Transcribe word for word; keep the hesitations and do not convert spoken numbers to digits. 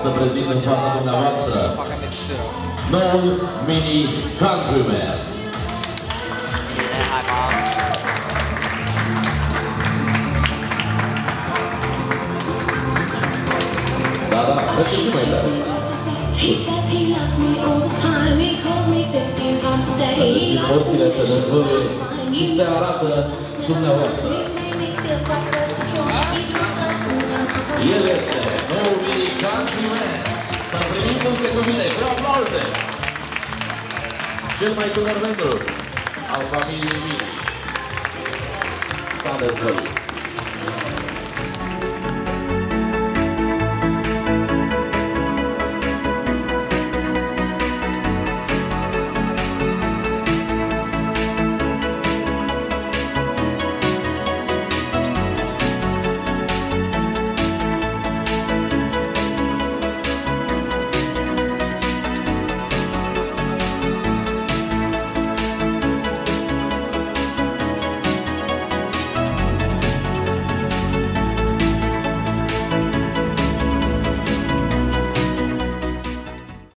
să prezint în fața dumneavoastră noul mini Countryman. Da, da, merge și mai tare. Vedeți emoțiile se dezvăluie și se arată dumneavoastră. El este noul mini Countryman. Să primim cum se cuvine, cu aplauze! Cel mai tânăr membru al familiei Mini s-a dezvăluit.